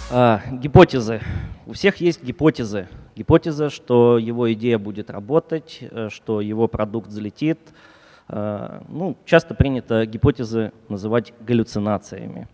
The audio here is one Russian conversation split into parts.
Гипотезы. У всех есть гипотезы. Гипотеза, что его идея будет работать, что его продукт взлетит. Часто принято гипотезы называть галлюцинациями.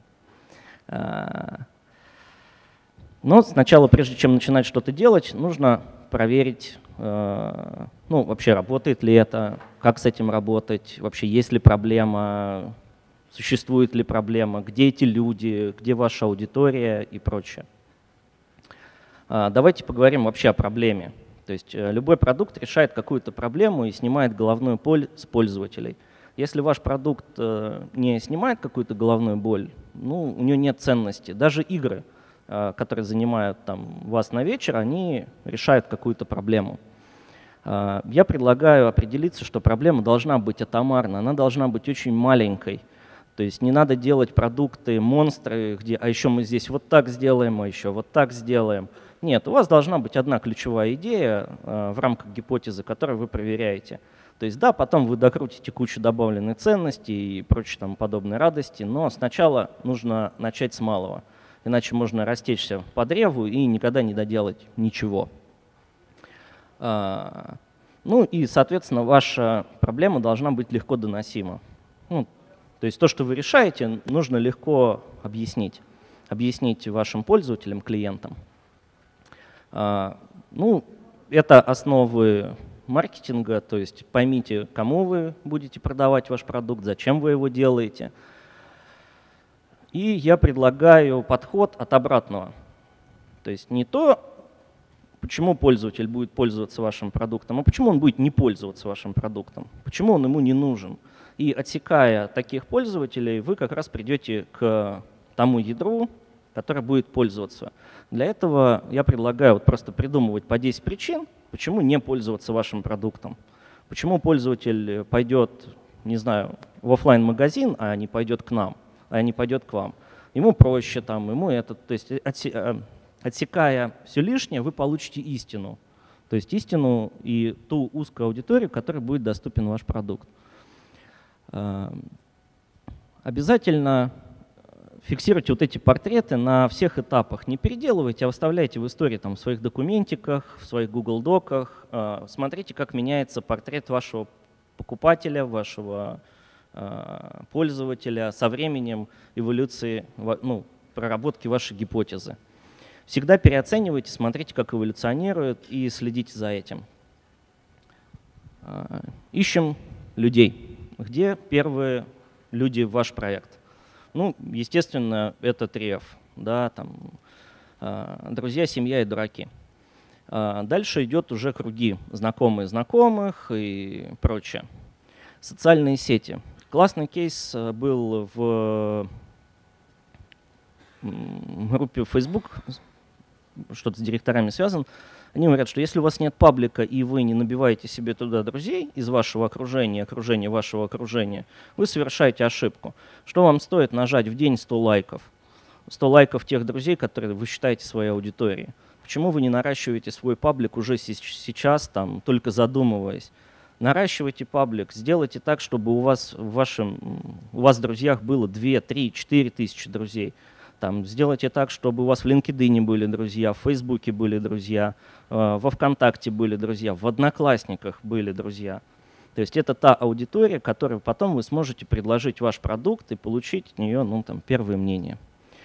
Но сначала, прежде чем начинать что-то делать, нужно проверить, вообще работает ли это, как с этим работать, вообще есть ли проблема, существует ли проблема, где эти люди, где ваша аудитория и прочее. Давайте поговорим вообще о проблеме. То есть любой продукт решает какую-то проблему и снимает головную боль с пользователей. Если ваш продукт не снимает какую-то головную боль, у него нет ценности. Даже игры, которые занимают вас на вечер, они решают какую-то проблему. Я предлагаю определиться, что проблема должна быть атомарна, она должна быть очень маленькой. То есть не надо делать продукты, монстры, где «а еще мы здесь вот так сделаем, а еще вот так сделаем». Нет, у вас должна быть одна ключевая идея в рамках гипотезы, которую вы проверяете. То есть да, потом вы докрутите кучу добавленной ценности и прочей подобной радости, но сначала нужно начать с малого. Иначе можно растечься по древу и никогда не доделать ничего. И, соответственно, ваша проблема должна быть легко доносима. То есть то, что вы решаете, нужно легко объяснить. Объяснить вашим пользователям, клиентам. Это основы маркетинга, то есть поймите, кому вы будете продавать ваш продукт, зачем вы его делаете. И я предлагаю подход от обратного. То есть не то, почему пользователь будет пользоваться вашим продуктом, а почему он будет не пользоваться вашим продуктом, почему он ему не нужен. И отсекая таких пользователей, вы как раз придете к тому ядру, которое будет пользоваться. Для этого я предлагаю просто придумывать по 10 причин, почему не пользоваться вашим продуктом. Почему пользователь пойдет, не знаю, в офлайн-магазин, а не пойдет к нам, а не пойдет к вам. Ему проще, ему это. То есть отсекая все лишнее, вы получите истину. То есть истину и ту узкую аудиторию, которой будет доступен ваш продукт. Обязательно фиксируйте вот эти портреты на всех этапах. Не переделывайте, а оставляйте в истории в своих документиках, в своих Google Доках. Смотрите, как меняется портрет вашего покупателя, вашего пользователя со временем эволюции, проработки вашей гипотезы. Всегда переоценивайте, смотрите, как эволюционирует, и следите за этим. Ищем людей. Где первые люди в ваш проект? Естественно, это триев, друзья, семья и дураки. Дальше идет уже круги знакомые знакомых и прочее. Социальные сети. Классный кейс был в группе Facebook, что-то с директорами связан. Они говорят, что если у вас нет паблика и вы не набиваете себе туда друзей из вашего окружения, окружения вашего окружения, вы совершаете ошибку. Что вам стоит нажать в день 100 лайков? 100 лайков тех друзей, которые вы считаете своей аудиторией. Почему вы не наращиваете свой паблик уже сейчас, только задумываясь? Наращивайте паблик, сделайте так, чтобы у вас в друзьях было 2, 3, 4 тысячи друзей. Сделайте так, чтобы у вас в LinkedIn были друзья, в Фейсбуке были друзья, во ВКонтакте были друзья, в Одноклассниках были друзья. То есть это та аудитория, которой потом вы сможете предложить ваш продукт и получить от нее первое мнение.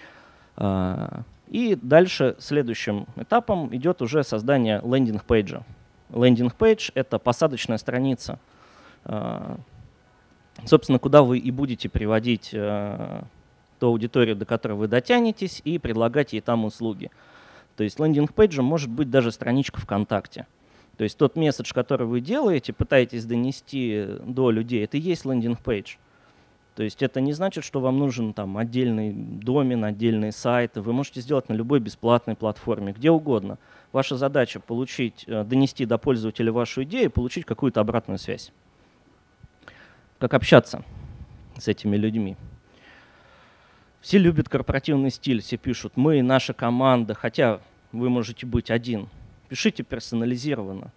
И дальше следующим этапом идет уже создание лендинг-пейджа. Лендинг-пейдж — это посадочная страница, собственно, куда вы и будете приводить ту аудиторию, до которой вы дотянетесь, и предлагать ей там услуги. То есть лендинг-пейджем может быть даже страничка ВКонтакте. То есть тот месседж, который вы делаете, пытаетесь донести до людей, это и есть лендинг-пейдж. То есть это не значит, что вам нужен отдельный домен, отдельный сайт. Вы можете сделать на любой бесплатной платформе, где угодно. Ваша задача донести до пользователя вашу идею и получить какую-то обратную связь. Как общаться с этими людьми? Все любят корпоративный стиль, все пишут «мы», «наша команда», хотя вы можете быть один. Пишите персонализированно.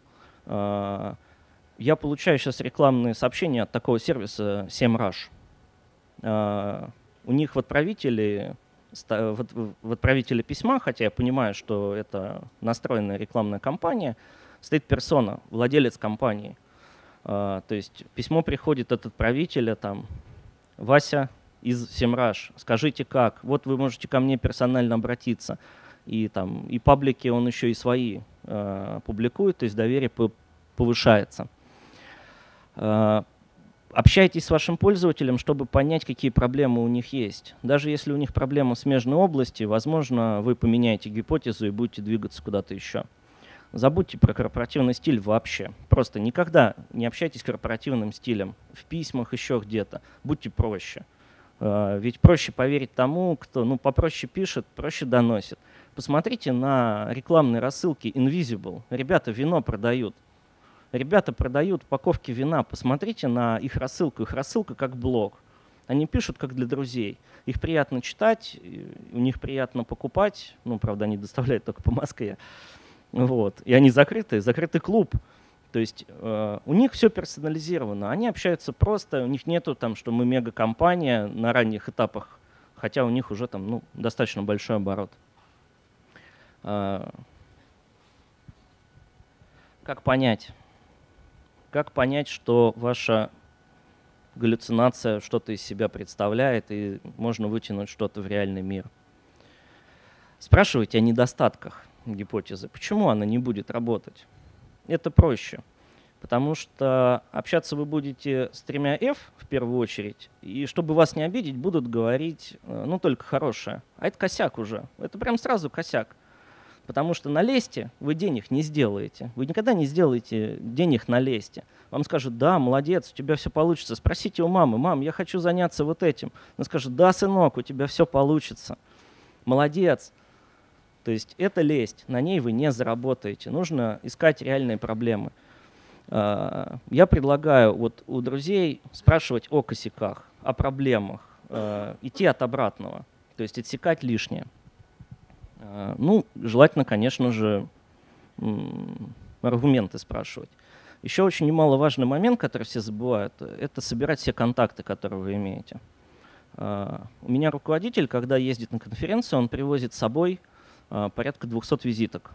Я получаю сейчас рекламные сообщения от такого сервиса SEMrush. У них в отправителе в отправителе письма, хотя я понимаю, что это настроенная рекламная кампания, стоит персона, владелец компании. То есть письмо приходит от отправителя, там, Вася из Semrush, скажите как, вот вы можете ко мне персонально обратиться. И паблики он еще и свои публикует, то есть доверие повышается. Общайтесь с вашим пользователем, чтобы понять, какие проблемы у них есть. Даже если у них проблемы в смежной области, возможно, вы поменяете гипотезу и будете двигаться куда-то еще. Забудьте про корпоративный стиль вообще. Просто никогда не общайтесь корпоративным стилем. В письмах, еще где-то. Будьте проще. Ведь проще поверить тому, кто попроще пишет, проще доносит. Посмотрите на рекламные рассылки Invisible. Ребята вино продают. Ребята продают упаковки вина. Посмотрите на их рассылку. Их рассылка как блог. Они пишут как для друзей. Их приятно читать, у них приятно покупать. Правда, они доставляют только по Москве. Вот. И они закрытый клуб. То есть у них все персонализировано. Они общаются просто, у них нету что мы мегакомпания на ранних этапах, хотя у них уже достаточно большой оборот. Как понять? Как понять, что ваша галлюцинация что-то из себя представляет и можно вытянуть что-то в реальный мир? Спрашивайте о недостатках гипотезы. Почему она не будет работать? Это проще, потому что общаться вы будете с 3 F в первую очередь, и чтобы вас не обидеть, будут говорить только хорошее. А это косяк уже, это прям сразу косяк. Потому что на лесте вы денег не сделаете. Вы никогда не сделаете денег на лесте. Вам скажут: да, молодец, у тебя все получится. Спросите у мамы: мам, я хочу заняться вот этим. Она скажет: да, сынок, у тебя все получится. Молодец. То есть это лесть, на ней вы не заработаете. Нужно искать реальные проблемы. Я предлагаю у друзей спрашивать о косяках, о проблемах, идти от обратного, то есть отсекать лишнее. Желательно, конечно же, аргументы спрашивать. Еще очень немаловажный момент, который все забывают, это собирать все контакты, которые вы имеете. У меня руководитель, когда ездит на конференцию, он привозит с собой порядка 200 визиток.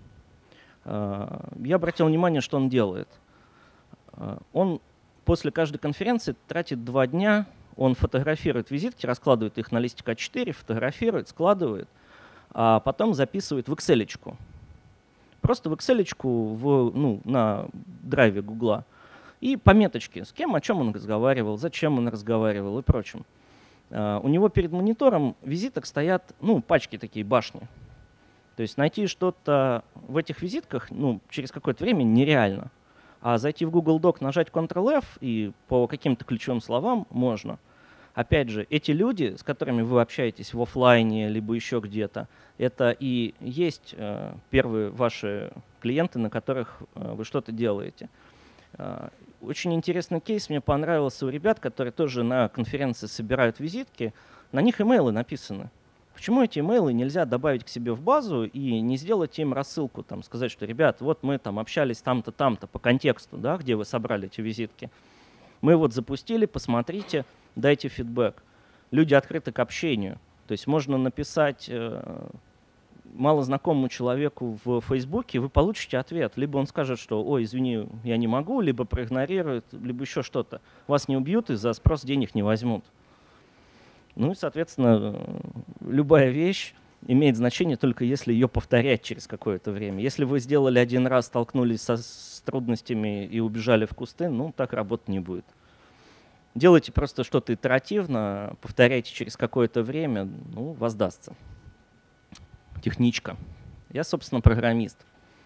Я обратил внимание, что он делает. Он после каждой конференции тратит 2 дня, он фотографирует визитки, раскладывает их на листик А4, фотографирует, складывает, а потом записывает в Excel-очку. Просто в Excel-очку на драйве Гугла. И пометочки, с кем, о чем он разговаривал, зачем он разговаривал и прочим. У него перед монитором визиток стоят пачки такие, башни. То есть найти что-то в этих визитках через какое-то время нереально. А зайти в Google Doc, нажать Ctrl-F и по каким-то ключевым словам можно. Опять же, эти люди, с которыми вы общаетесь в офлайне либо еще где-то, это и есть первые ваши клиенты, на которых вы что-то делаете. Очень интересный кейс мне понравился у ребят, которые тоже на конференции собирают визитки. На них имейлы написаны. Почему эти имейлы нельзя добавить к себе в базу и не сделать им рассылку, сказать, что, ребят, вот мы общались там-то, там-то по контексту, да, где вы собрали эти визитки. Мы запустили, посмотрите, дайте фидбэк. Люди открыты к общению. То есть можно написать малознакомому человеку в Фейсбуке, вы получите ответ. Либо он скажет, что ой, извини, я не могу, либо проигнорирует, либо еще что-то. Вас не убьют и за спрос денег не возьмут. И, соответственно, любая вещь имеет значение только если ее повторять через какое-то время. Если вы сделали один раз, столкнулись с трудностями и убежали в кусты, так работать не будет. Делайте просто что-то итеративно, повторяйте через какое-то время, воздастся. Техничка. Я, собственно, программист.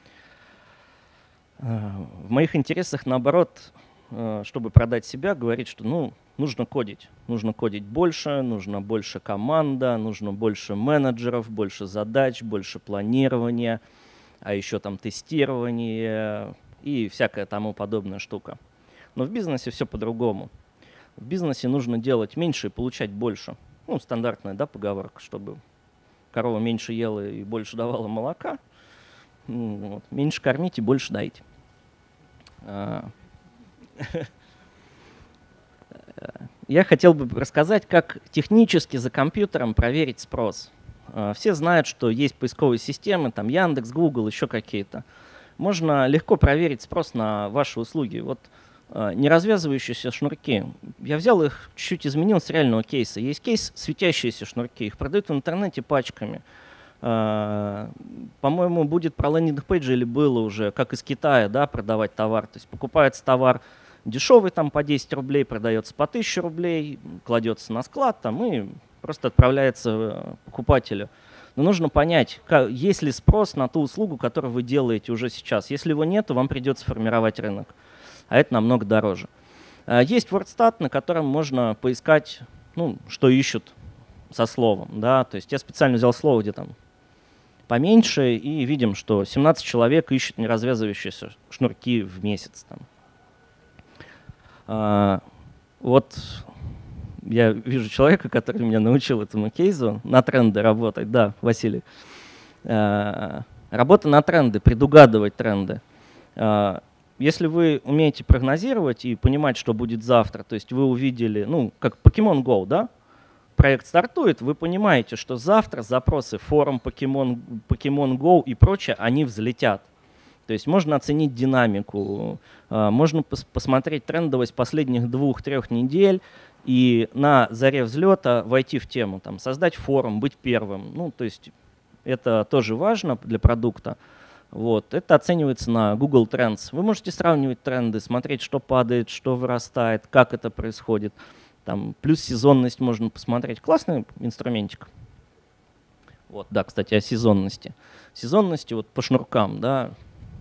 В моих интересах, наоборот, чтобы продать себя, говорить, что нужно кодить. Нужно кодить больше, нужно больше команда, нужно больше менеджеров, больше задач, больше планирования, а еще тестирование и всякая тому подобная штука. Но в бизнесе все по-другому. В бизнесе нужно делать меньше и получать больше. Стандартная, поговорка, чтобы корова меньше ела и больше давала молока. Меньше кормите, больше дайте. я хотел бы рассказать, как технически за компьютером проверить спрос. Все знают, что есть поисковые системы, там Яндекс, Google, еще какие-то. Можно легко проверить спрос на ваши услуги. Вот неразвязывающиеся шнурки. Я взял их, чуть-чуть изменил с реального кейса. Есть кейс светящиеся шнурки. Их продают в интернете пачками. По-моему, будет про лендинг-пейджи или было уже, как из Китая, да, продавать товар. То есть покупается товар дешевый там по 10 рублей, продается по 1000 рублей, кладется на склад там и просто отправляется покупателю. Но нужно понять, есть ли спрос на ту услугу, которую вы делаете уже сейчас. Если его нет, то вам придется формировать рынок. А это намного дороже. Есть WordStat, на котором можно поискать, ну, что ищут со словом. Да? То есть я специально взял слово, где там поменьше, и видим, что 17 человек ищут неразвязывающиеся шнурки в месяц. Вот я вижу человека, который меня научил этому кейсу, на тренды работать. Да, Василий. Работа на тренды, предугадывать тренды. Если вы умеете прогнозировать и понимать, что будет завтра, то есть вы увидели, ну, как Pokemon Go, да? Проект стартует, вы понимаете, что завтра запросы форум Pokemon Go и прочее, они взлетят. То есть можно оценить динамику, можно посмотреть трендовость последних 2-3 недель и на заре взлета войти в тему, там, создать форум, быть первым. Ну, то есть это тоже важно для продукта. Вот. Это оценивается на Google Trends. Вы можете сравнивать тренды, смотреть, что падает, что вырастает, как это происходит. Там, плюс сезонность можно посмотреть. Классный инструментик. Вот, да, кстати, о сезонности. Сезонности вот по шнуркам, да.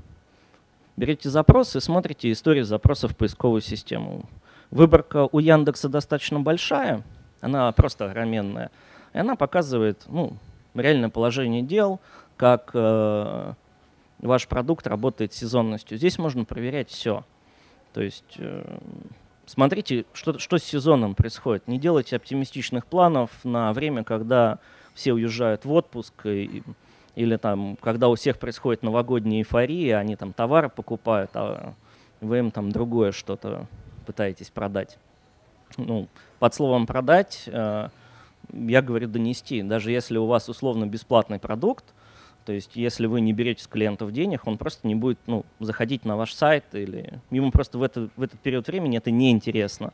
Берете запрос и смотрите историю запросов в поисковую систему. Выборка у Яндекса достаточно большая, она просто огроменная. И она показывает, ну, реальное положение дел, как ваш продукт работает с сезонностью. Здесь можно проверять все. То есть смотрите, что с сезоном происходит. Не делайте оптимистичных планов на время, когда все уезжают в отпуск, или там, когда у всех происходит новогодняя эйфория, они там товары покупают, а вы им там другое что-то пытаетесь продать. Ну, под словом «продать» я говорю «донести». Даже если у вас условно бесплатный продукт, то есть если вы не берете с клиентов денег, он просто не будет, ну, заходить на ваш сайт, или ему просто в этот период времени это неинтересно.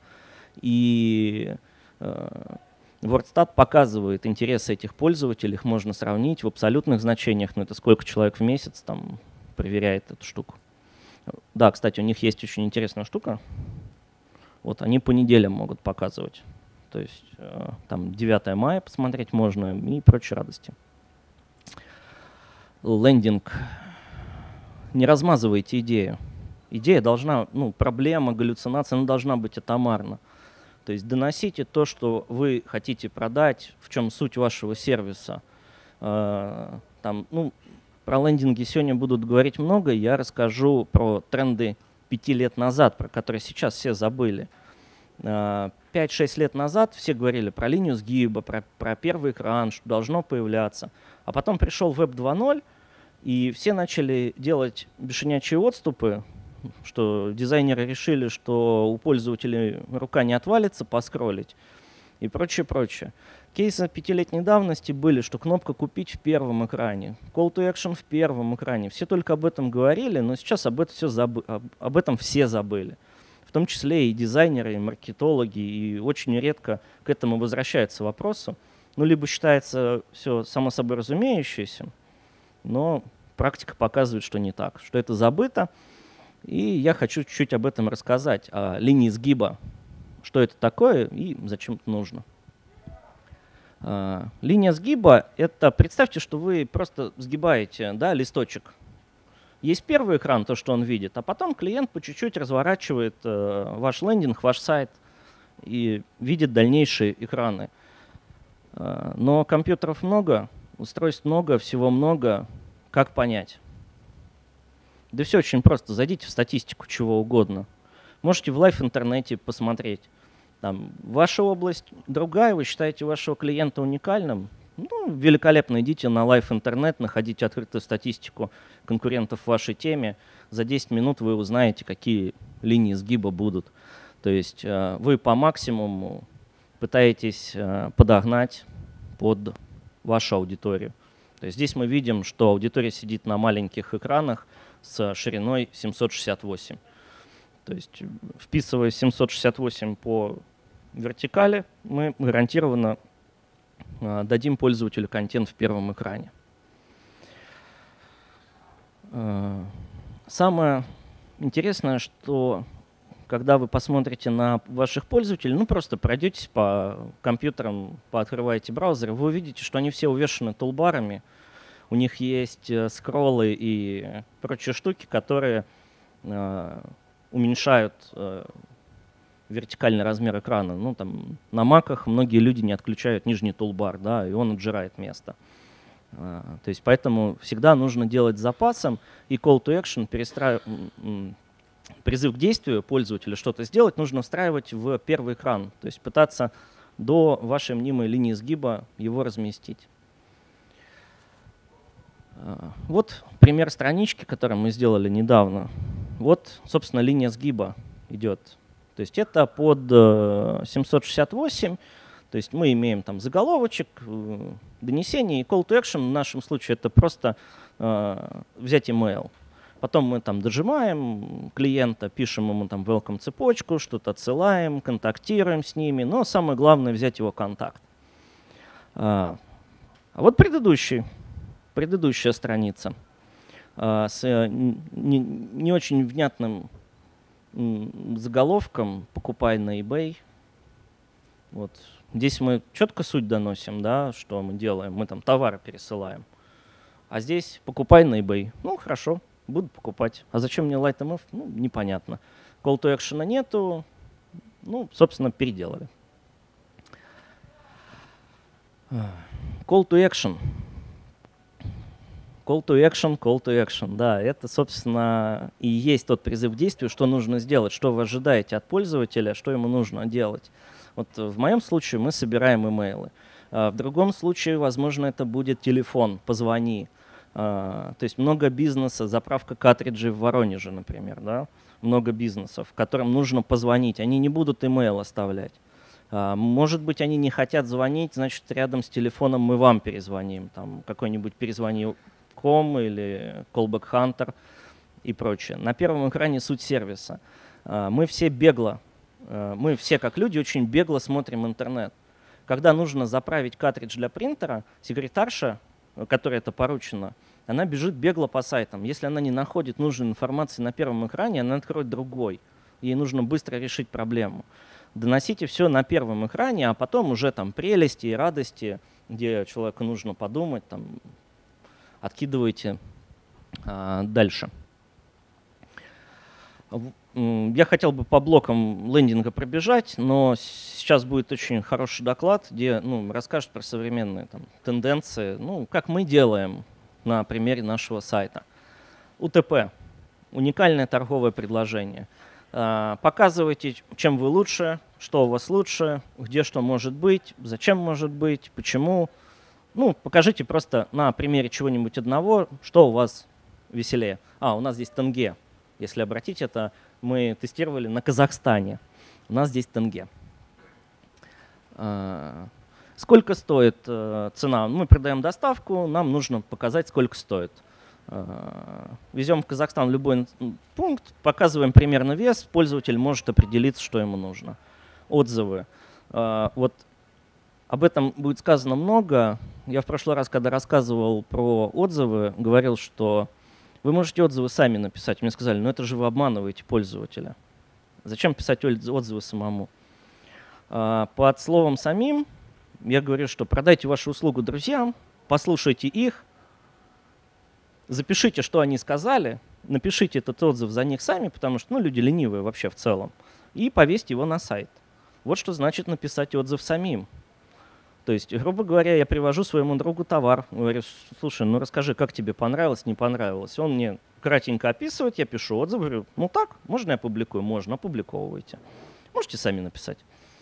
И WordStat показывает интересы этих пользователей, их можно сравнить в абсолютных значениях, но это сколько человек в месяц там проверяет эту штуку. Да, кстати, у них есть очень интересная штука. Вот они по неделям могут показывать. То есть там 9 мая посмотреть можно и прочие радости. Лендинг. Не размазывайте идею. Идея должна, ну, проблема, галлюцинация, она должна быть атомарна. То есть доносите то, что вы хотите продать, в чем суть вашего сервиса. Там, ну, про лендинги сегодня будут говорить много. Я расскажу про тренды 5 лет назад, про которые сейчас все забыли. 5-6 лет назад все говорили про линию сгиба, про первый экран, что должно появляться. А потом пришел Web 2.0, и все начали делать бесшумячие отступы, что дизайнеры решили, что у пользователей рука не отвалится поскроллить и прочее, прочее. Кейсы 5-летней давности были, что кнопка «Купить» в первом экране, Call to Action в первом экране. Все только об этом говорили, но сейчас об этом все забыли. В том числе и дизайнеры, и маркетологи, и очень редко к этому возвращаются вопросы. Ну, либо считается все само собой разумеющееся, но практика показывает, что не так, что это забыто. И я хочу чуть-чуть об этом рассказать, о линии сгиба, что это такое и зачем это нужно. Линия сгиба — это, представьте, что вы просто сгибаете, да, листочек. Есть первый экран, то, что он видит, а потом клиент по чуть-чуть разворачивает ваш лендинг, ваш сайт и видит дальнейшие экраны. Но компьютеров много, устройств много, всего много. Как понять? Да все очень просто. Зайдите в статистику чего угодно. Можете в лайв-интернете посмотреть. Там, ваша область другая, вы считаете вашего клиента уникальным? Ну, великолепно, идите на лайв-интернет, находите открытую статистику конкурентов в вашей теме. За 10 минут вы узнаете, какие линии сгиба будут. То есть вы по максимуму пытаетесь подогнать под вашу аудиторию. То есть здесь мы видим, что аудитория сидит на маленьких экранах с шириной 768. То есть вписывая 768 по вертикали, мы гарантированно дадим пользователю контент в первом экране. Самое интересное, что когда вы посмотрите на ваших пользователей, ну просто пройдетесь по компьютерам, пооткрываете браузер, вы увидите, что они все увешаны тулбарами, у них есть скроллы и прочие штуки, которые уменьшают вертикальный размер экрана. Ну, там, на маках многие люди не отключают нижний тулбар, да, и он отжирает место. То есть поэтому всегда нужно делать с запасом, и call to action, призыв к действию пользователя что-то сделать, нужно встраивать в первый экран, то есть пытаться до вашей мнимой линии сгиба его разместить. Вот пример странички, которую мы сделали недавно. Вот, собственно, линия сгиба идет. То есть это под 768, то есть мы имеем там заголовочек, донесение, и call to action в нашем случае это просто взять email. Потом мы там дожимаем клиента, пишем ему там welcome цепочку, что-то отсылаем, контактируем с ними, но самое главное взять его контакт. А вот предыдущая страница с не очень внятным заголовком «Покупай на eBay». Вот. Здесь мы четко суть доносим, да, что мы делаем. Мы там товары пересылаем. А здесь «Покупай на eBay». Ну, хорошо, буду покупать. А зачем мне LightMF? Ну, непонятно. Call to action нету. Ну, собственно, переделали. Call to action. Call to action, call to action. Да, это, собственно, и есть тот призыв к действию, что нужно сделать, что вы ожидаете от пользователя, что ему нужно делать. Вот в моем случае мы собираем имейлы. В другом случае, возможно, это будет телефон, позвони. То есть много бизнеса, заправка картриджей в Воронеже, например, да? Много бизнесов, которым нужно позвонить. Они не будут имейл оставлять. Может быть, они не хотят звонить, значит, рядом с телефоном мы вам перезвоним. Там какой-нибудь перезвони или Callback Hunter и прочее. На первом экране суть сервиса. Мы все как люди очень бегло смотрим интернет. Когда нужно заправить картридж для принтера, секретарша, которой это поручено, она бежит бегло по сайтам. Если она не находит нужной информации на первом экране, она откроет другой. Ей нужно быстро решить проблему. Доносите все на первом экране, а потом уже там прелести и радости, где человеку нужно подумать, там, откидывайте дальше. Я хотел бы по блокам лендинга пробежать, но сейчас будет очень хороший доклад, где расскажет про современные там тенденции, как мы делаем на примере нашего сайта. УТП – уникальное торговое предложение. Показывайте, чем вы лучше, что у вас лучше, где что может быть, зачем может быть, почему. Покажите просто на примере чего-нибудь одного, что у вас веселее. У нас здесь тенге. Если обратить это, мы тестировали на Казахстане. У нас здесь тенге. Сколько стоит цена? Мы продаем доставку, нам нужно показать, сколько стоит. Везем в Казахстан любой пункт, показываем примерно вес, пользователь может определиться, что ему нужно. Отзывы. Вот об этом будет сказано много. Я в прошлый раз, когда рассказывал про отзывы, говорил, что вы можете отзывы сами написать. Мне сказали, это же вы обманываете пользователя. Зачем писать отзывы самому? Под словом самим я говорю, что продайте вашу услугу друзьям, послушайте их, запишите, что они сказали, напишите этот отзыв за них сами, потому что люди ленивые вообще в целом, и повесьте его на сайт. Вот что значит написать отзыв самим. То есть, грубо говоря, я привожу своему другу товар, говорю, слушай, расскажи, как тебе понравилось, не понравилось. Он мне кратенько описывает, я пишу отзыв, говорю, так, можно я опубликую? Можно, опубликовывайте. Можете сами написать.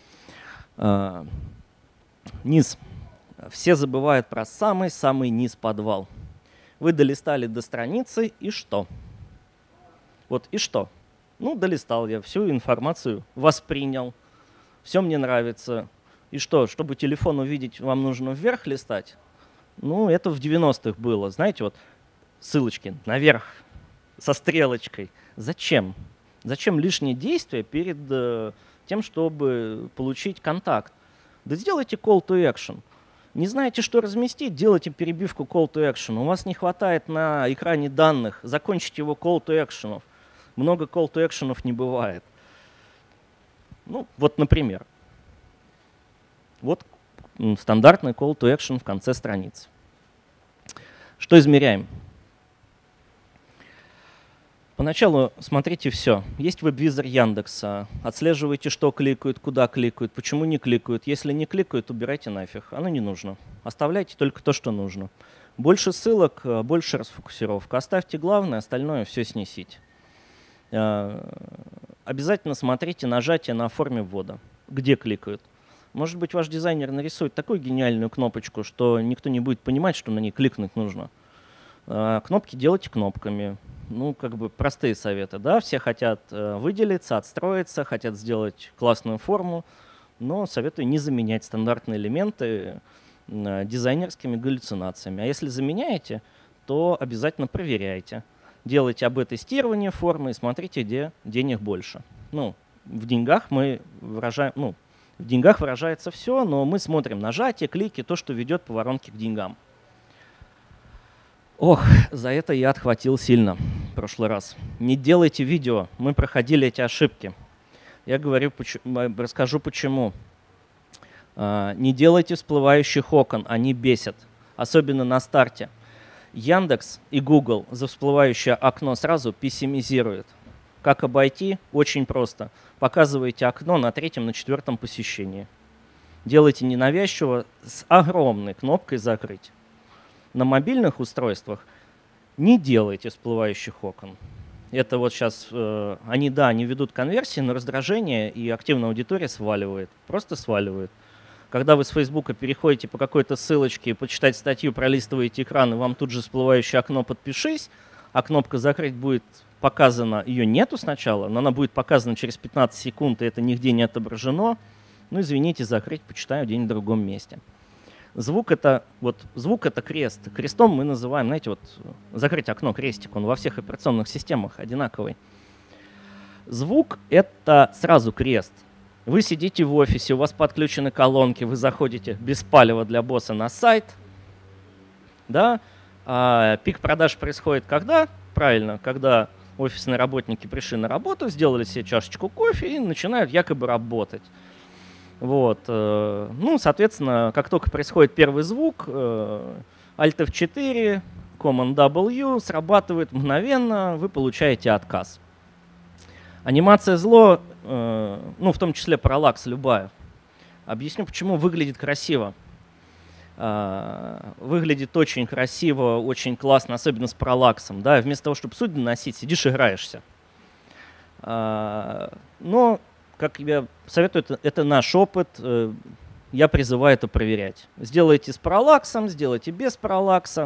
Низ. Все забывают про самый-самый низ подвал. Вы долистали до страницы, и что? Вот и что? Ну, долистал я, всю информацию воспринял, все мне нравится. И что, чтобы телефон увидеть, вам нужно вверх листать? Ну, это в 90-х было, знаете, вот ссылочки наверх со стрелочкой. Зачем? Зачем лишние действия перед тем, чтобы получить контакт? Да сделайте call to action. Не знаете, что разместить, делайте перебивку call to action. У вас не хватает на экране данных, закончите его call to action. Много call to action не бывает. Ну, вот, например. Вот стандартный call to action в конце страницы. Что измеряем? Поначалу смотрите все. Есть веб-визор Яндекса. Отслеживайте, что кликают, куда кликают, почему не кликают. Если не кликают, убирайте нафиг. Оно не нужно. Оставляйте только то, что нужно. Больше ссылок, больше расфокусировка. Оставьте главное, остальное все снесите. Обязательно смотрите нажатие на форме ввода. Где кликают. Может быть, ваш дизайнер нарисует такую гениальную кнопочку, что никто не будет понимать, что на ней кликнуть нужно. Кнопки делайте кнопками. Ну, как бы простые советы, да, все хотят выделиться, отстроиться, хотят сделать классную форму, но советую не заменять стандартные элементы дизайнерскими галлюцинациями. А если заменяете, то обязательно проверяйте. Делайте АБ-тестирование формы и смотрите, где денег больше. Ну, в деньгах мы выражаем, ну, в деньгах выражается все, но мы смотрим нажатие, клики, то, что ведет по воронке к деньгам. Ох, за это я отхватил сильно в прошлый раз. Не делайте видео, мы проходили эти ошибки. Я говорю, расскажу почему. Не делайте всплывающих окон, они бесят, особенно на старте. Яндекс и Google за всплывающее окно сразу пессимизируют. Как обойти? Очень просто. Показывайте окно на 3-м, на 4-м посещении. Делайте ненавязчиво с огромной кнопкой «Закрыть». На мобильных устройствах не делайте всплывающих окон. Это вот сейчас, они ведут конверсии, но раздражение и активная аудитория сваливает, просто сваливает. Когда вы с Фейсбука переходите по какой-то ссылочке, почитать статью, пролистываете экран, и вам тут же всплывающее окно «Подпишись», а кнопка «Закрыть» будет показана, ее нету сначала, но она будет показана через 15 секунд, и это нигде не отображено. Ну, извините, закрыть, почитаю где-нибудь в другом месте. Звук это крест. Крестом мы называем, знаете, вот закрыть окно, крестик, он во всех операционных системах одинаковый. Звук это сразу крест. Вы сидите в офисе, у вас подключены колонки, вы заходите без палева для босса на сайт. Да? А пик продаж происходит когда? Правильно, когда офисные работники пришли на работу, сделали себе чашечку кофе и начинают якобы работать. Вот. Ну, соответственно, как только происходит первый звук, Alt F4, Command W срабатывает мгновенно, вы получаете отказ. Анимация зло, ну, в том числе параллакс любая. Объясню, почему выглядит красиво. Выглядит очень красиво, очень классно, особенно с параллаксом. Да? Вместо того, чтобы суть доносить, сидишь, играешься. Но как я советую, это наш опыт, я призываю это проверять. Сделайте с параллаксом, сделайте без параллакса,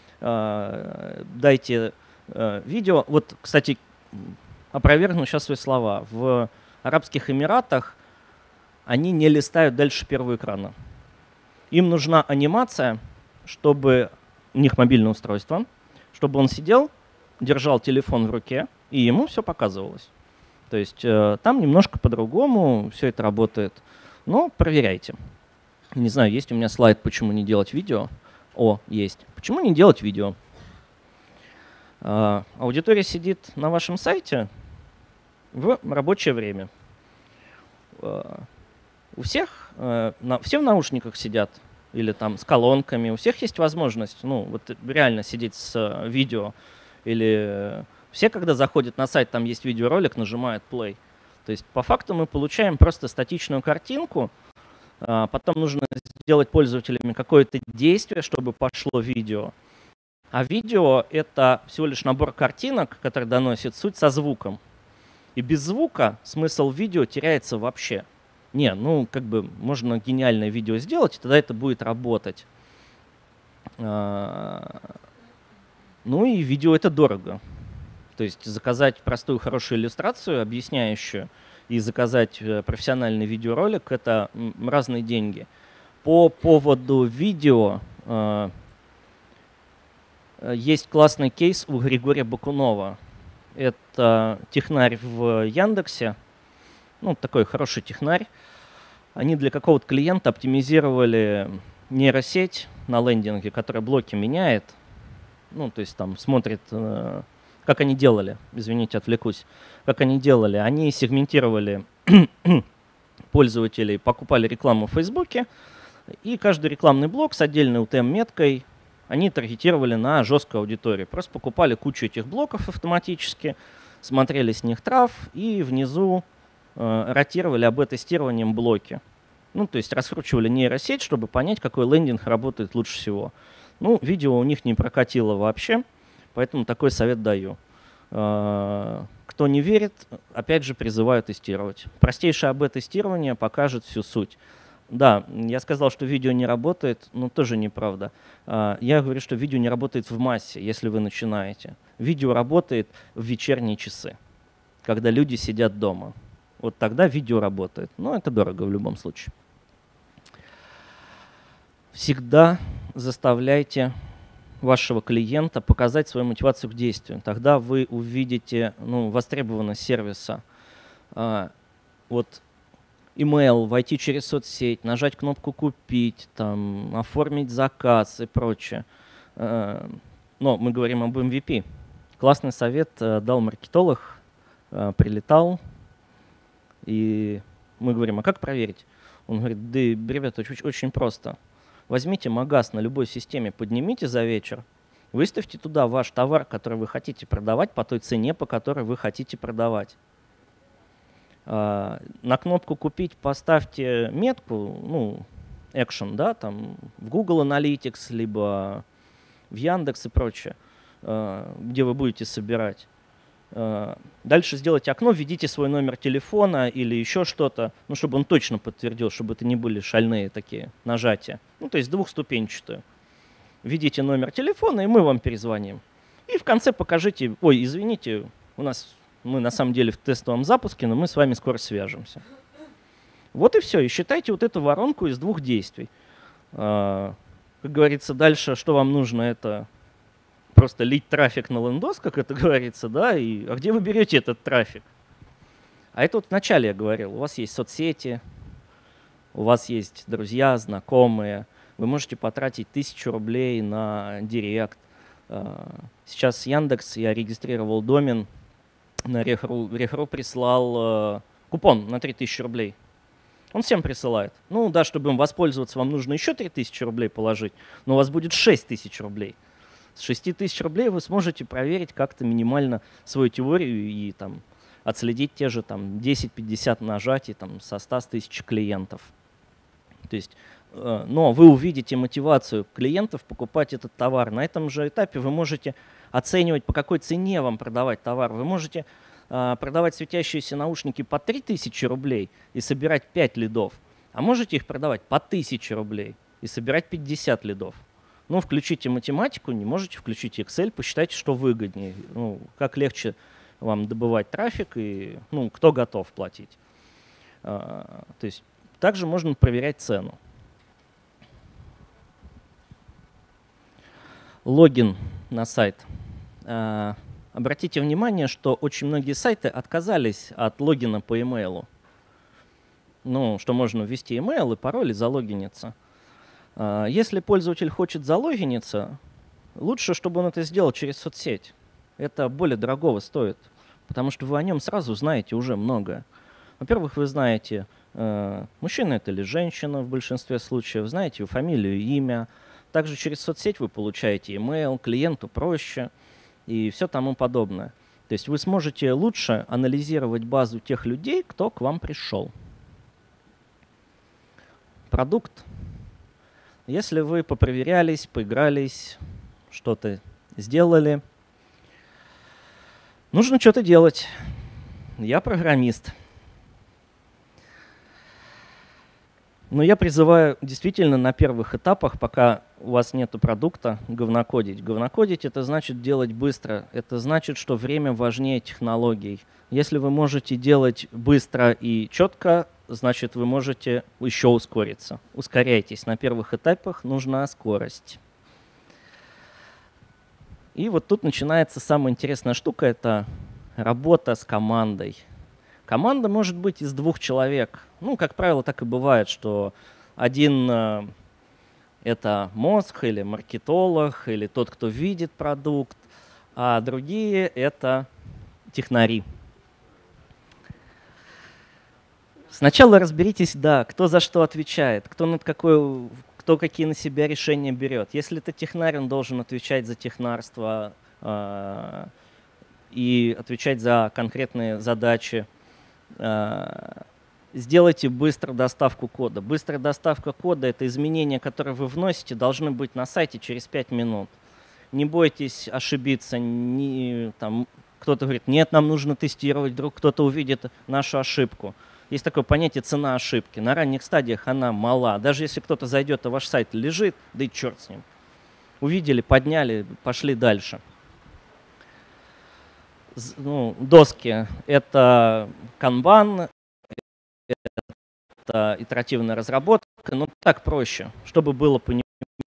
дайте видео. Вот, кстати, опровергну сейчас свои слова. В Арабских Эмиратах они не листают дальше первого экрана. Им нужна анимация, чтобы у них мобильное устройство, чтобы он сидел, держал телефон в руке, и ему все показывалось. То есть там немножко по-другому все это работает. Но проверяйте. Не знаю, есть у меня слайд, почему не делать видео. О, есть. Почему не делать видео? Аудитория сидит на вашем сайте в рабочее время. У всех, все в наушниках сидят или там с колонками. У всех есть возможность, ну, вот реально сидеть с видео или... Все, когда заходят на сайт, там есть видеоролик, нажимают play. То есть по факту мы получаем просто статичную картинку, потом нужно сделать пользователями какое-то действие, чтобы пошло видео. А видео — это всего лишь набор картинок, который доносит суть со звуком. И без звука смысл видео теряется вообще. Не, ну как бы можно гениальное видео сделать, и тогда это будет работать. Ну и видео — это дорого. То есть заказать простую хорошую иллюстрацию, объясняющую, и заказать профессиональный видеоролик — это разные деньги. По поводу видео есть классный кейс у Григория Бакунова. Это технарь в Яндексе, ну, такой хороший технарь. Они для какого-то клиента оптимизировали нейросеть на лендинге, которая блоки меняет. Ну, то есть там смотрит, как они делали, извините, отвлекусь, как они делали. Они сегментировали пользователей, покупали рекламу в Фейсбуке, и каждый рекламный блок с отдельной UTM-меткой они таргетировали на жесткую аудиторию. Просто покупали кучу этих блоков автоматически, смотрели с них трав и внизу ротировали АБ-тестированием блоки. Ну, то есть раскручивали нейросеть, чтобы понять, какой лендинг работает лучше всего. Ну, видео у них не прокатило вообще, поэтому такой совет даю. Кто не верит, опять же призываю тестировать. Простейшее АБ-тестирование покажет всю суть. Да, я сказал, что видео не работает, но тоже неправда. Я говорю, что видео не работает в массе, если вы начинаете. Видео работает в вечерние часы, когда люди сидят дома. Вот тогда видео работает. Но это дорого в любом случае. Всегда заставляйте вашего клиента показать свою мотивацию к действию. Тогда вы увидите востребованность сервиса. Вот email, войти через соцсеть, нажать кнопку «Купить», там, оформить заказ и прочее. Но мы говорим об MVP. Классный совет дал маркетолог, прилетал, и мы говорим, а как проверить? Он говорит, да, ребята, очень просто. Возьмите магаз на любой системе, поднимите за вечер, выставьте туда ваш товар, который вы хотите продавать по той цене, по которой вы хотите продавать. На кнопку «Купить» поставьте метку, action, да, там в Google Analytics, либо в Яндекс и прочее, где вы будете собирать. Дальше сделайте окно, введите свой номер телефона или еще что-то, чтобы он точно подтвердил, чтобы это не были шальные такие нажатия. То есть двухступенчатую. Введите номер телефона, и мы вам перезвоним. И в конце покажите, ой, извините, мы на самом деле в тестовом запуске, но мы с вами скоро свяжемся. Вот и все. И считайте вот эту воронку из двух действий. Как говорится, дальше, что вам нужно, это просто лить трафик на лендос, как это говорится, да, а где вы берете этот трафик? А это вот вначале я говорил, у вас есть соцсети, у вас есть друзья, знакомые, вы можете потратить 1000 рублей на директ. Сейчас Яндекс, я регистрировал домен на Рехру прислал купон на 3000 рублей. Он всем присылает. Да, чтобы им воспользоваться, вам нужно еще 3000 рублей положить, но у вас будет 6000 рублей. С 6000 рублей вы сможете проверить как-то минимально свою теорию и там, отследить те же 10-50 нажатий со 100 тысяч клиентов. То есть, но вы увидите мотивацию клиентов покупать этот товар. На этом же этапе вы можете оценивать, по какой цене вам продавать товар. Вы можете продавать светящиеся наушники по 3000 рублей и собирать 5 лидов, а можете их продавать по 1000 рублей и собирать 50 лидов. Включите математику, не можете, включите Excel, посчитайте, что выгоднее, как легче вам добывать трафик и кто готов платить. То есть также можно проверять цену. Логин на сайт. Обратите внимание, что очень многие сайты отказались от логина по email. Что можно ввести email и пароль и залогиниться. Если пользователь хочет залогиниться, лучше, чтобы он это сделал через соцсеть. Это более дорогого стоит, потому что вы о нем сразу знаете уже многое. Во-первых, вы знаете, мужчина это или женщина в большинстве случаев, знаете его фамилию, имя. Также через соцсеть вы получаете email, клиенту проще и все тому подобное. То есть вы сможете лучше анализировать базу тех людей, кто к вам пришел. Продукт. Если вы попроверялись, поигрались, что-то сделали, нужно что-то делать. Я программист. Но я призываю действительно на первых этапах, пока у вас нет продукта, говнокодить. Говнокодить — это значит делать быстро. Это значит, что время важнее технологий. Если вы можете делать быстро и четко, значит, вы можете еще ускориться. Ускоряйтесь. На первых этапах нужна скорость. И вот тут начинается самая интересная штука — это работа с командой. Команда может быть из 2 человек. Ну, как правило, так и бывает, что один это мозг или маркетолог, или тот, кто видит продукт, а другие это технари. Сначала разберитесь, да, кто за что отвечает, кто какие на себя решения берет. Если это технарь, он должен отвечать за технарство и отвечать за конкретные задачи. Сделайте быстро доставку кода. Быстрая доставка кода — это изменения, которые вы вносите, должны быть на сайте через 5 минут. Не бойтесь ошибиться. Кто-то говорит, нет, нам нужно тестировать, вдруг кто-то увидит нашу ошибку. Есть такое понятие цена ошибки. На ранних стадиях она мала. Даже если кто-то зайдет, а ваш сайт лежит, да и черт с ним. Увидели, подняли, пошли дальше. Доски — это канбан, это итеративная разработка, но так проще, чтобы было понимание.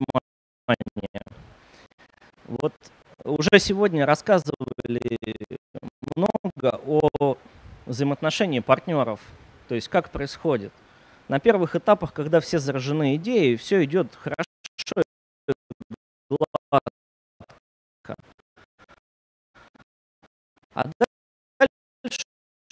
Вот уже сегодня рассказывали много о взаимоотношении партнеров, то есть как происходит. На первых этапах, когда все заражены идеей, все идет хорошо, гладко. А дальше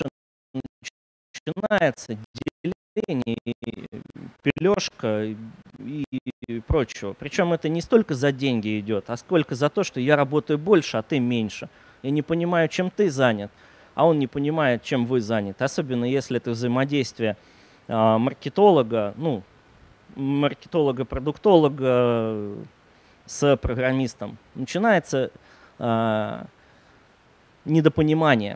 начинается деление, пележка и прочего. Причем это не столько за деньги идет, а сколько за то, что я работаю больше, а ты меньше. Я не понимаю, чем ты занят, а он не понимает, чем вы заняты. Особенно если это взаимодействие маркетолога, маркетолога-продуктолога с программистом. Начинается недопонимание.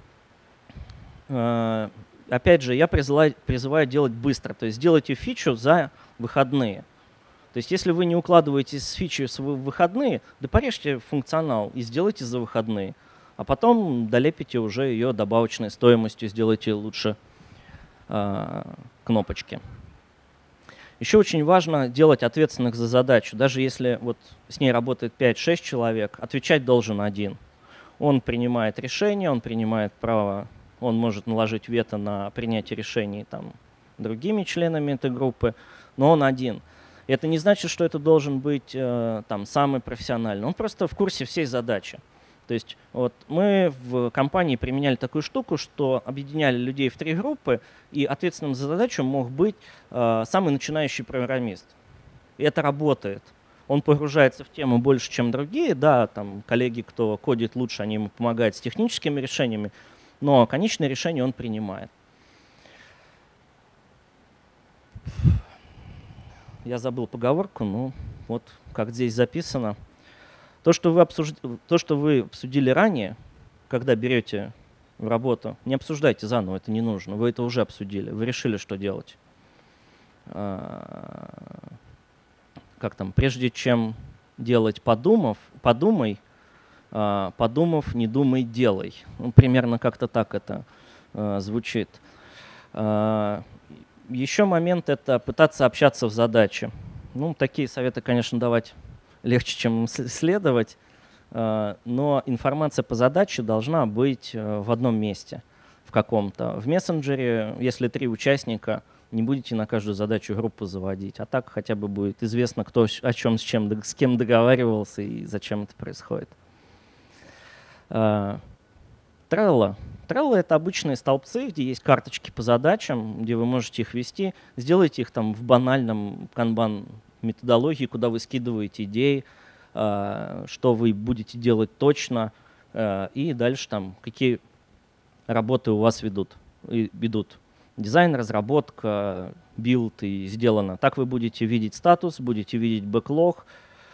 Опять же, я призываю делать быстро. То есть делайте фичу за выходные. То есть если вы не укладываетесь с фичи в выходные, да порежьте функционал и сделайте за выходные. А потом долепите уже ее добавочной стоимостью, сделайте лучше кнопочки. Еще очень важно делать ответственных за задачу. Даже если вот с ней работает 5-6 человек, отвечать должен один. Он принимает решение, он принимает право, он может наложить вето на принятие решений другими членами этой группы, но он один. И это не значит, что это должен быть самый профессиональный. Он просто в курсе всей задачи. То есть вот мы в компании применяли такую штуку, что объединяли людей в 3 группы, и ответственным за задачу мог быть самый начинающий программист. И это работает. Он погружается в тему больше, чем другие. Да, коллеги, кто кодит лучше, они ему помогают с техническими решениями, но конечное решение он принимает. Я забыл поговорку, но вот как здесь записано. То, что вы обсудили ранее, когда берете в работу, не обсуждайте заново, это не нужно. Вы это уже обсудили, вы решили, что делать. Прежде чем делать, подумай, подумав, не думай, делай. Примерно как-то так это звучит. Еще момент — это пытаться общаться в задаче. Такие советы, конечно, давать легче, чем следовать, но информация по задаче должна быть в одном месте, в каком-то. В мессенджере, если 3 участника, не будете на каждую задачу группу заводить, а так хотя бы будет известно, кто о чем, с кем договаривался и зачем это происходит. Trello. Trello — это обычные столбцы, где есть карточки по задачам, где вы можете их вести. Сделайте их в банальном канбан методологии, куда вы скидываете идеи, что вы будете делать точно, и дальше какие работы у вас ведут. Дизайн, разработка, билд и сделано. Так вы будете видеть статус, будете видеть бэклог.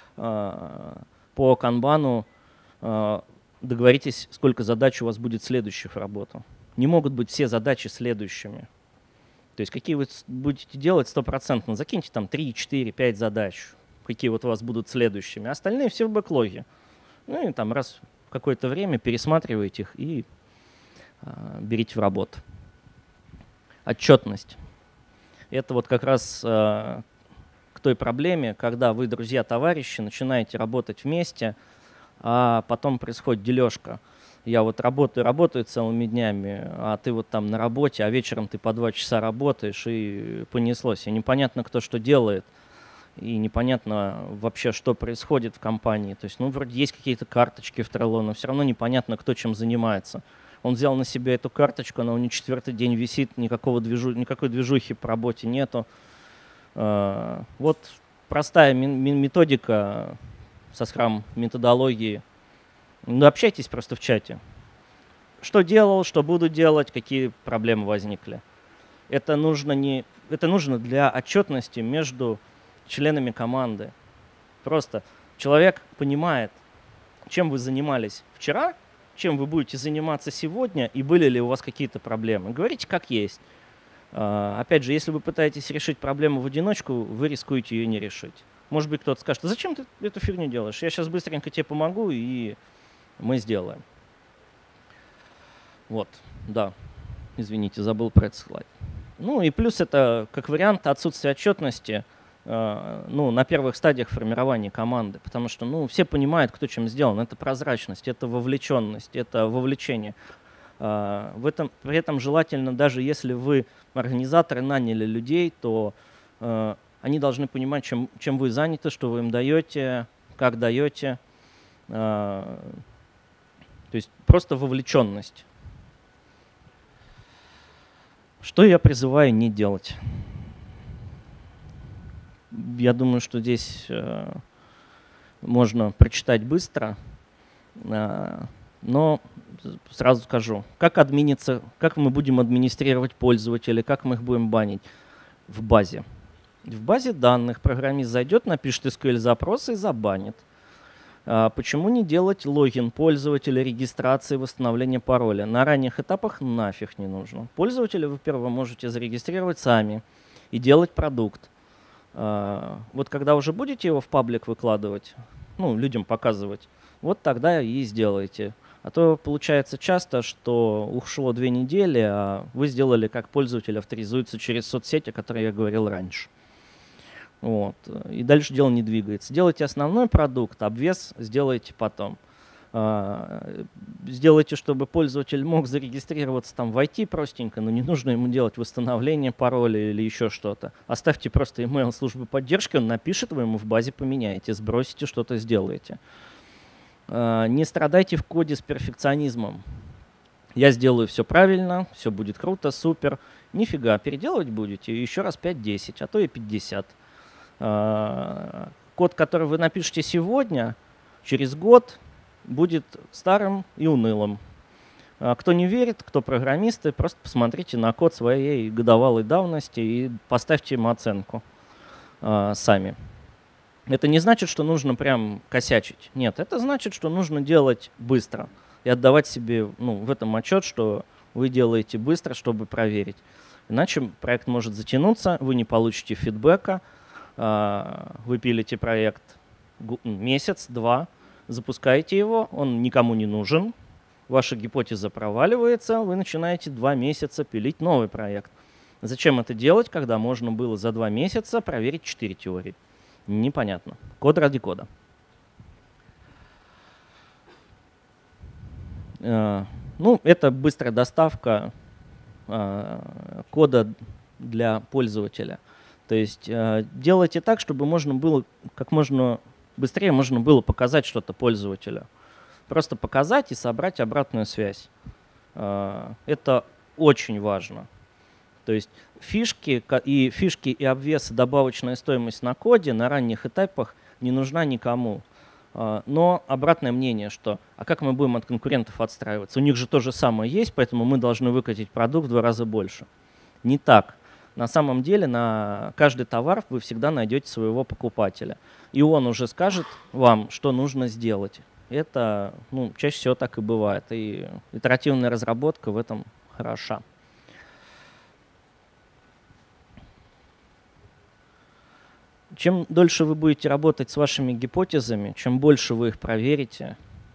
По канбану договоритесь, сколько задач у вас будет следующих в работу. Не могут быть все задачи следующими. То есть какие вы будете делать стопроцентно. Закиньте там 3, 4, 5 задач, какие вот у вас будут следующими. Остальные все в бэклоге. Ну и там раз в какое-то время пересматриваете их и берите в работу. Отчетность. Это вот как раз к той проблеме, когда вы, друзья-товарищи, начинаете работать вместе, а потом происходит дележка. Я вот работаю целыми днями, а ты вот там на работе, а вечером ты по 2 часа работаешь, и понеслось. И непонятно, кто что делает, и непонятно вообще, что происходит в компании. То есть, ну, вроде есть какие-то карточки в Trello, но все равно непонятно, кто чем занимается. Он взял на себя эту карточку, она у него 4-й день висит, никакой движухи по работе нету. Вот простая методика со Scrum-методологией. Ну, общайтесь просто в чате. Что делал, что буду делать, какие проблемы возникли. Это нужно для отчетности между членами команды. Просто человек понимает, чем вы занимались вчера, чем вы будете заниматься сегодня, и были ли у вас какие-то проблемы. Говорите как есть. Опять же, если вы пытаетесь решить проблему в одиночку, вы рискуете ее не решить. Может быть, кто-то скажет: зачем ты эту фигню делаешь? Я сейчас быстренько тебе помогу, и мы сделаем. Вот, да. Извините, забыл про этот слайд. Ну и плюс это, как вариант, отсутствие отчетности на первых стадиях формирования команды. Потому что все понимают, кто чем сделан. Это прозрачность, это вовлеченность, это вовлечение. При этом желательно, даже если вы организаторы наняли людей, то они должны понимать, чем вы заняты, что вы им даете, как даете. То есть просто вовлеченность. Что я призываю не делать? Я думаю, что здесь можно прочитать быстро, но сразу скажу, как мы будем администрировать пользователей, как мы их будем банить в базе. В базе данных программист зайдет, напишет SQL-запрос и забанит. Почему не делать логин пользователя, регистрации, восстановления пароля? На ранних этапах нафиг не нужно. Пользователя вы первого можете зарегистрировать сами и делать продукт. Вот когда уже будете его в паблик выкладывать, людям показывать, вот тогда и сделайте. А то получается часто, что ушло 2 недели, а вы сделали, как пользователь авторизуется через соцсети, о которой я говорил раньше. Вот. И дальше дело не двигается. Делайте основной продукт, обвес сделайте потом. Сделайте, чтобы пользователь мог зарегистрироваться там в IT простенько, но не нужно ему делать восстановление пароля или еще что-то. Оставьте просто email службы поддержки, он напишет, вы ему в базе поменяете, сбросите, что-то сделаете. Не страдайте в коде с перфекционизмом. Я сделаю все правильно, все будет круто, супер. Нифига, переделывать будете еще раз 5-10, а то и 50. Код, который вы напишете сегодня, через год будет старым и унылым. Кто не верит, кто программисты, просто посмотрите на код своей годовалой давности и поставьте ему оценку сами. Это не значит, что нужно прям косячить. Нет, это значит, что нужно делать быстро и отдавать себе в этом отчет, что вы делаете быстро, чтобы проверить. Иначе проект может затянуться, вы не получите фидбэка, вы пилите проект месяц-два, запускаете его, он никому не нужен, ваша гипотеза проваливается, вы начинаете 2 месяца пилить новый проект. Зачем это делать, когда можно было за 2 месяца проверить 4 теории? Непонятно. Код ради кода. Это быстрая доставка кода для пользователя. То есть делайте так, чтобы можно было как можно быстрее можно было показать что-то пользователю. Просто показать и собрать обратную связь. Это очень важно. То есть фишки и обвесы, добавочная стоимость на коде на ранних этапах не нужна никому. Но обратное мнение, что а как мы будем от конкурентов отстраиваться? У них же то же самое есть, поэтому мы должны выкатить продукт в 2 раза больше. Не так. На самом деле на каждый товар вы всегда найдете своего покупателя. И он уже скажет вам, что нужно сделать. Это чаще всего так и бывает. И итеративная разработка в этом хороша. Чем дольше вы будете работать с вашими гипотезами, чем больше вы их проверите,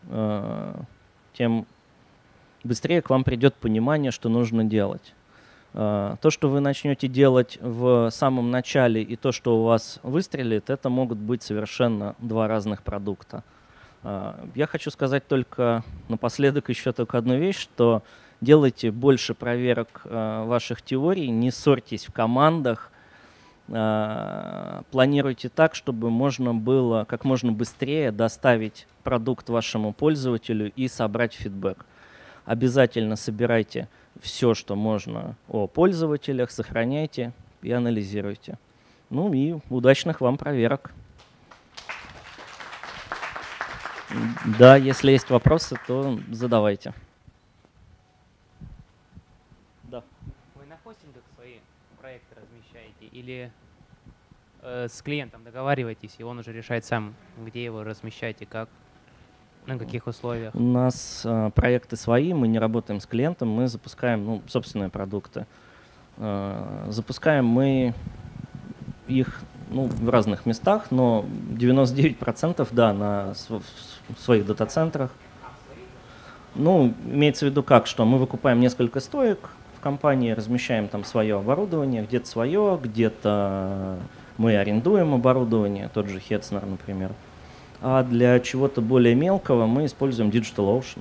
тем быстрее к вам придет понимание, что нужно делать. То, что вы начнете делать в самом начале, и то, что у вас выстрелит, это могут быть совершенно два разных продукта. Я хочу сказать только напоследок еще только одну вещь, что делайте больше проверок ваших теорий, не ссорьтесь в командах, планируйте так, чтобы можно было как можно быстрее доставить продукт вашему пользователю и собрать фидбэк. Обязательно собирайте все, что можно о пользователях, сохраняйте и анализируйте. Ну и удачных вам проверок. Да, если есть вопросы, то задавайте. Да. Вы на хостингах свои проекты размещаете или с клиентом договариваетесь, и он уже решает сам, где его размещать и как, на каких условиях? У нас проекты свои, мы не работаем с клиентом, мы запускаем собственные продукты. Запускаем мы их в разных местах, но 99% да, на своих дата-центрах. Имеется в виду как, что мы выкупаем несколько стоек в компании, размещаем там свое оборудование, где-то свое, где-то мы арендуем оборудование, тот же Hetzner, например. А для чего-то более мелкого мы используем DigitalOcean.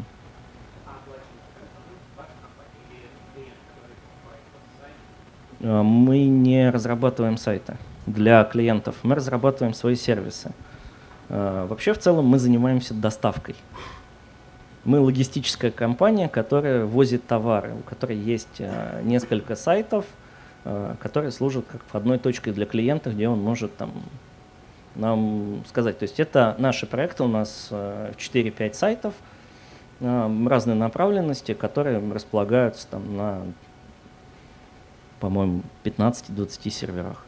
Мы не разрабатываем сайты для клиентов, мы разрабатываем свои сервисы. Вообще, в целом, мы занимаемся доставкой. Мы логистическая компания, которая возит товары, у которой есть несколько сайтов, которые служат как входной точкой для клиента, где он может нам сказать. То есть это наши проекты, у нас 4-5 сайтов разной направленности, которые располагаются на, по-моему, 15-20 серверах.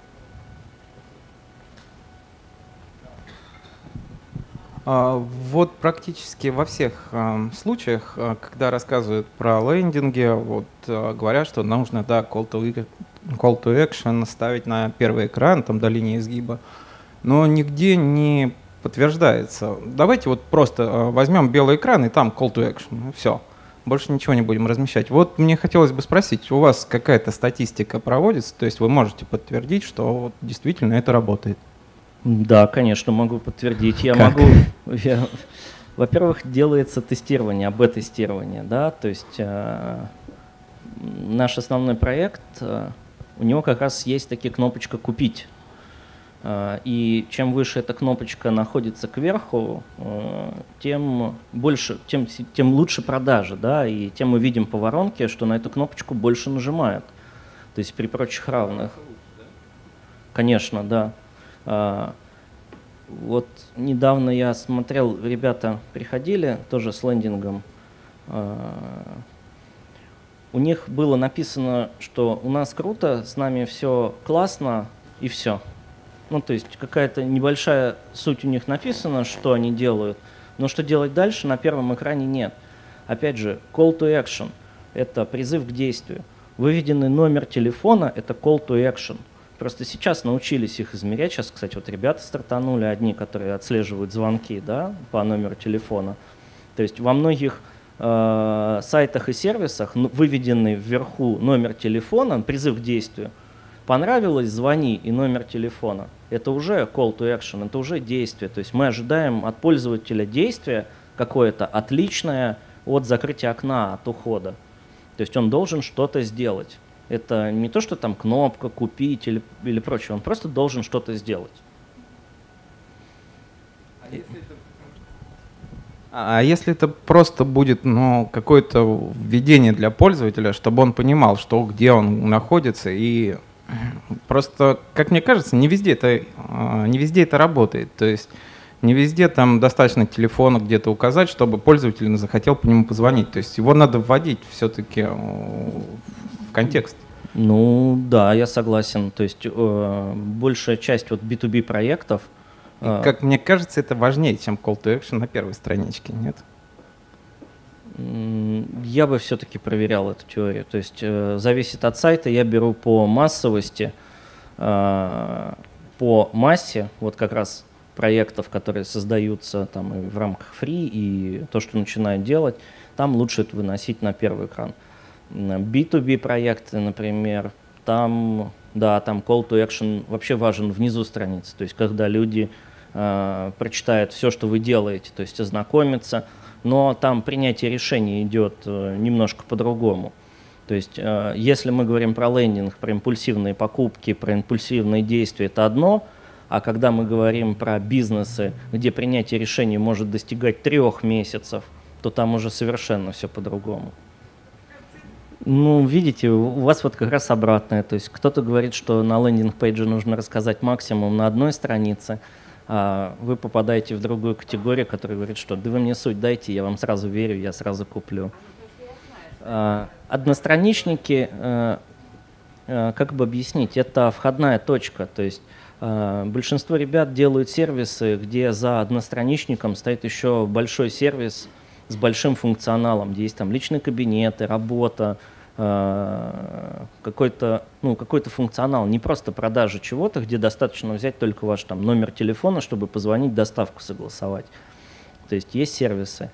Вот практически во всех случаях, когда рассказывают про лендинги, говорят, что нужно call to action ставить на первый экран, до линии изгиба, но нигде не подтверждается. Давайте просто возьмем белый экран и там call to action, и все. Больше ничего не будем размещать. Вот мне хотелось бы спросить, у вас какая-то статистика проводится, то есть вы можете подтвердить, что действительно это работает? Да, конечно, могу подтвердить. Во-первых, делается тестирование, бета-тестирование, да, то есть наш основной проект, у него как раз есть такие кнопочка «Купить». И чем выше эта кнопочка находится кверху, тем лучше продажи, да, и тем мы видим по воронке, что на эту кнопочку больше нажимают. То есть при прочих равных. Конечно, да. Вот недавно я смотрел, ребята приходили тоже с лендингом. У них было написано, что у нас круто, с нами все классно и все. То есть какая-то небольшая суть у них написана, что они делают, но что делать дальше на первом экране нет. Опять же, call to action – это призыв к действию. Выведенный номер телефона – это call to action. Просто сейчас научились их измерять. Сейчас, кстати, ребята стартанули, одни, которые отслеживают звонки, да, по номеру телефона. То есть во многих сайтах и сервисах выведенный вверху номер телефона, призыв к действию, понравилось, звони и номер телефона. Это уже call to action, это уже действие. То есть мы ожидаем от пользователя действия какое-то отличное от закрытия окна, от ухода. То есть он должен что-то сделать. Это не то, что там кнопка «Купить» или прочее, он просто должен что-то сделать. А если это просто будет какое-то введение для пользователя, чтобы он понимал, где он находится, и просто, как мне кажется, не везде это работает. То есть не везде там достаточно телефона где-то указать, чтобы пользователь захотел по нему позвонить. То есть его надо вводить все-таки в контекст. Да, я согласен. То есть большая часть B2B проектов. Как мне кажется, это важнее, чем call to action на первой страничке, нет? Я бы все-таки проверял эту теорию. То есть зависит от сайта, я беру по массовости. по массе, вот как раз проектов, которые создаются там и в рамках free, и то, что начинают делать, там лучше это выносить на первый экран. B2B проекты, например, там, да, там call to action вообще важен внизу страницы, то есть когда люди прочитают все, что вы делаете, то есть ознакомятся, но там принятие решений идет немножко по-другому. То есть если мы говорим про лендинг, про импульсивные покупки, про импульсивные действия, это одно, а когда мы говорим про бизнесы, где принятие решений может достигать 3 месяцев, то там уже совершенно все по-другому. Ну, видите, у вас вот как раз обратное. То есть кто-то говорит, что на лендинг-пейдже нужно рассказать максимум на одной странице, а вы попадаете в другую категорию, которая говорит, что да вы мне суть дайте, я вам сразу верю, я сразу куплю. Одностраничники, как бы объяснить, это входная точка. То есть большинство ребят делают сервисы, где за одностраничником стоит еще большой сервис с большим функционалом, где есть там личные кабинеты, работа, какой-то функционал, не просто продажа чего-то, где достаточно взять только ваш там номер телефона, чтобы позвонить, доставку согласовать. То есть есть сервисы.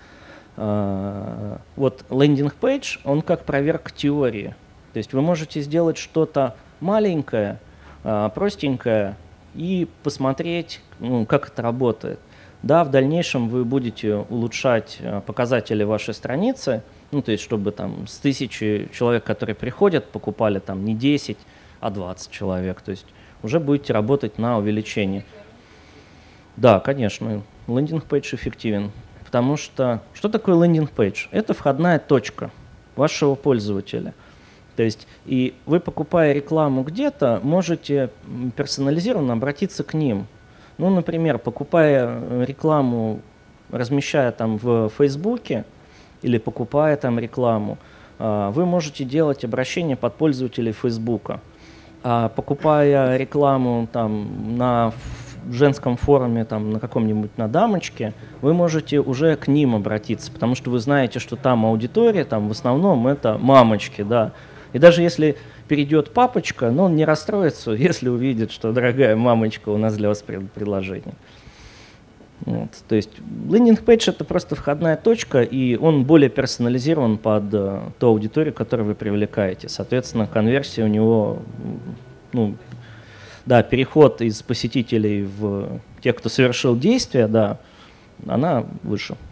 Вот лендинг-пейдж, он как проверка теории. То есть вы можете сделать что-то маленькое, простенькое и посмотреть, как это работает. Да, в дальнейшем вы будете улучшать показатели вашей страницы, ну, то есть чтобы там с 1000 человек, которые приходят, покупали там не 10, а 20 человек. То есть уже будете работать на увеличение. Да, конечно, лендинг-пейдж эффективен. Потому что такое лендинг-пейдж? Это входная точка вашего пользователя. То есть и вы, покупая рекламу где-то, можете персонализированно обратиться к ним. Ну, например, покупая рекламу, размещая там в Фейсбуке или покупая там рекламу, вы можете делать обращение под пользователей Фейсбука. А покупая рекламу там на женском форуме, там, на каком-нибудь на дамочке, вы можете уже к ним обратиться, потому что вы знаете, что там аудитория, там в основном это мамочки, да. И даже если перейдет папочка, но он не расстроится, если увидит, что, дорогая мамочка, у нас для вас предложение. Вот. То есть лендинг-пейдж — это просто входная точка, и он более персонализирован под ту аудиторию, которую вы привлекаете. Соответственно, конверсия у него, ну, да, переход из посетителей в тех, кто совершил действие, да, она выше.